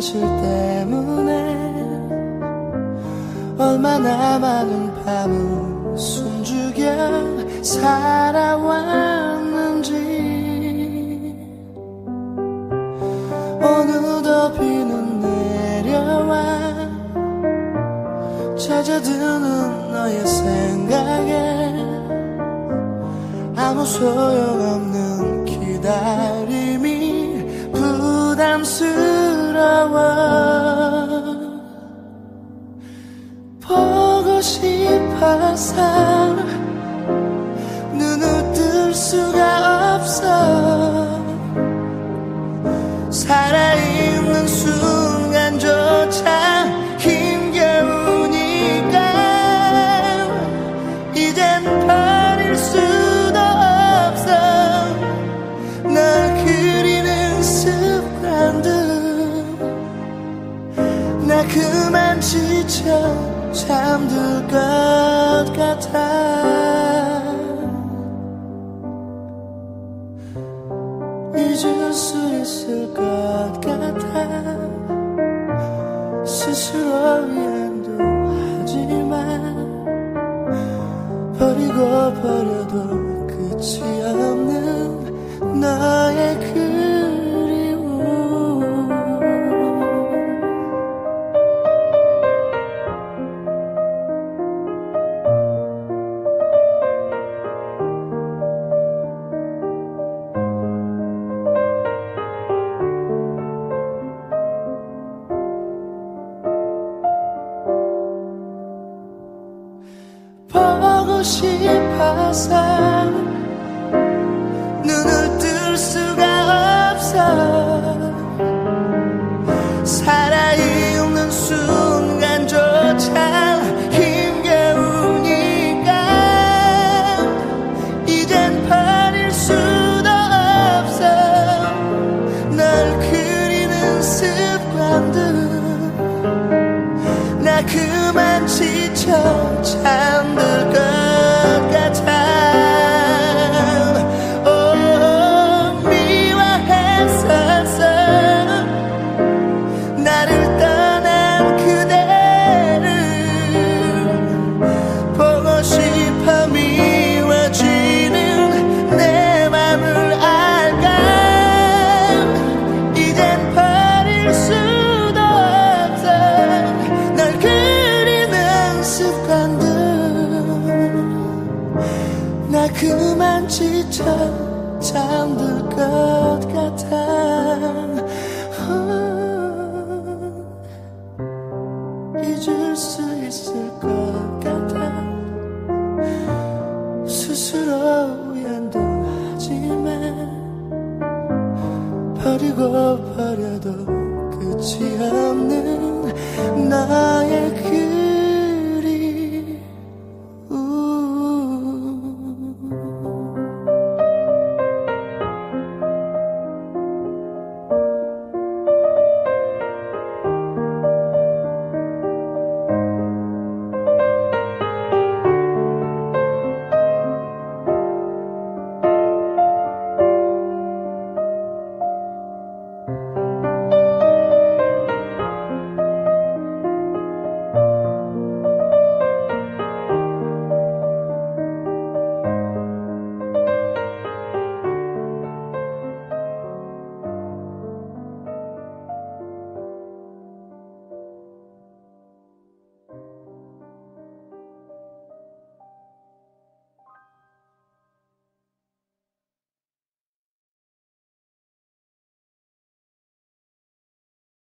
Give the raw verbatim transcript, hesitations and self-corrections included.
사실 때문에 얼마나 많은 밤을 숨죽여 살아왔는지 어느덧 비는 내려와 잦아드는 너의 생각에 아무 소용없는 기다림이 부담스러워 보고 싶어서 눈을 뜰 수가 없어 살아있는 순간조차 힘겨우니까 이젠 버릴 수도 없어 널 그리는 습관들 나 그만 지쳐 잠들 것 같아 잊을 수 있을 것 같아 스스로 위안도 하지만 버리고 버려도 끝이 없는 너의 그리움 보고 싶어서 눈을 뜰 수가 없어 살아있는 순간조차 힘겨우니까 이젠 버릴 수도 없어 널 그리는 습관들 나 그만 지쳐 잠들 것 같아 오 미워했었어 나를 떠난 그대를 보고 싶어 미워지는 내 맘을 알까 이젠 버릴 수도 없어 널 그리는 습관들 나 그만 지쳐 잠들 것 같아 잊을 수 있을 것 같아 스스로 위안도 하지만 버리고 버려도 끝이 없는